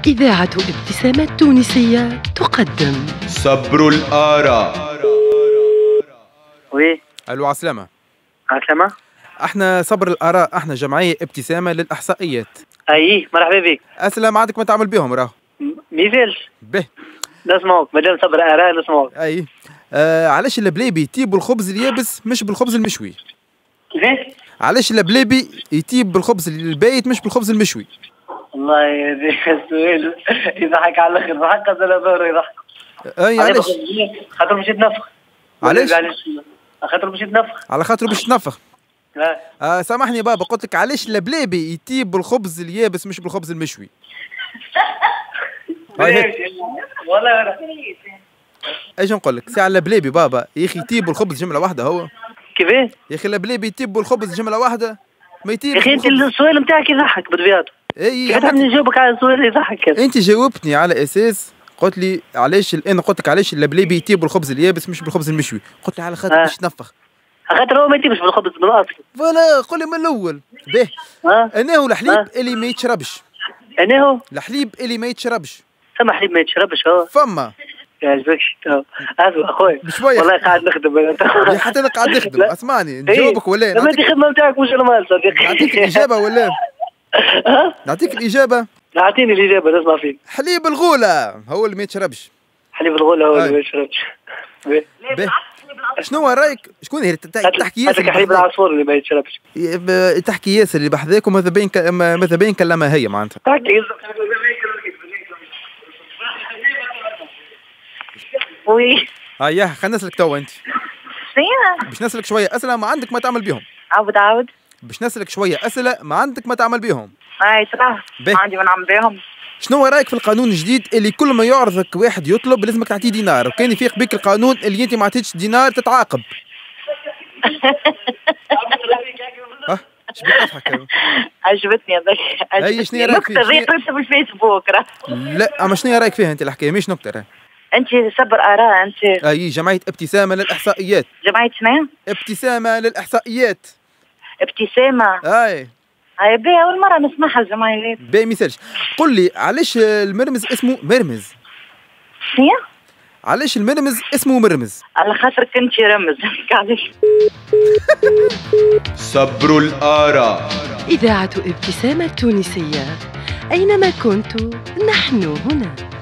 إذاعة ابتسامات تونسية تقدم صبر الآراء. وي الو عسلامة. عسلامة. احنا صبر الآراء، احنا جمعية ابتسامة للإحصائيات. اي مرحبا بك. أسئلة عندك ما تعمل بهم راهو. ميزالش به نسمعوك مادام صبر آراء نسمعوك. اي علاش البليبي يطيب بالخبز اليابس مش بالخبز المشوي؟ كيفاش؟ علاش البليبي يطيب بالخبز البايت مش بالخبز المشوي؟ والله يا ذي السؤال يضحك على الاخر، ضحك هذا ظهره يضحك. اي علاش؟ خاطر مشيت نفخ. علاش؟ خاطر مشيت نفخ. على خاطر باش تنفخ. لا سامحني بابا، قلت لك علاش البليبي يطيب بالخبز اليابس مش بالخبز المشوي؟ والله ايش نقول لك؟ ساعة البليبي بابا يا اخي يطيب بالخبز جملة واحدة هو. كيفاه؟ يا اخي البليبي يطيب بالخبز جملة واحدة ما يطيب. يا اخي انت السؤال نتاعك يضحك بطبيعته. اي كيف تحبني نجاوبك على السؤال يضحك كذا؟ انت جاوبتني على اساس قلت لي علاش انا قلت لك علاش البليبي يطيب بالخبز اليابس مش بالخبز المشوي؟ قلت لي على خاطر باش تنفخ. خاطر هو ما يطيبش بالخبز من الاصل. فوالا قول لي من الاول. باهي انا هو الحليب اللي ما يتشربش. انا هو الحليب اللي ما يتشربش. ثم حليب ما يتشربش هو. فما يعجبكش اسمع اخويا بشويه والله قاعد نخدم يا حتى انا قاعد نخدم. اسمعني نجاوبك ولا لما انت الخدمه نتاعك مش نورمال صديقي. نعطيك الاجابه ولا نعطيك الاجابه؟ اعطيني الاجابه نسمع فيك. حليب الغوله هو اللي ما يتشربش. حليب الغوله هو اللي ما يشربش. شنو رايك؟ شكون هي تحكي ياسر؟ حليب العصفور اللي ما يتشربش. تحكي ياسر اللي بحذاك ماذا بين كلامها هي معناتها. تحكي وي اياه خلينا نسلك توا انت. شنو؟ باش نسلك شويه اسئله ما عندك ما تعمل بهم. عاود باش نسلك شويه اسئله ما عندك ما تعمل بهم. هاي صراحة ما عندي ما نعمل بهم. شنو رايك في القانون الجديد اللي كل ما يعرضك واحد يطلب لازمك تعطيه دينار، وكان يفيق بك القانون اللي انت ما عطيتش دينار تتعاقب؟ ها ايش بك تضحك؟ عجبتني هذاك. اي شنو رايك فيه؟ نكتة قلت في الفيسبوك راه. لا اما شنو رايك فيها انت الحكايه مش نكته راه. انت صبر آراء انت. اي جمعيه ابتسامه للاحصائيات. جمعية شنو؟ ابتسامه للاحصائيات. ابتسامة. اي هاي بيه أول مرة نسمعها الجمعيات. باهي مثالش. قل لي علاش المرمز اسمه مرمز؟ شنو؟ علاش المرمز اسمه مرمز؟ على خاطرك انت رمز. علاش؟ صبر الآراء. إذاعة ابتسامة تونسية، أينما كنت نحن هنا.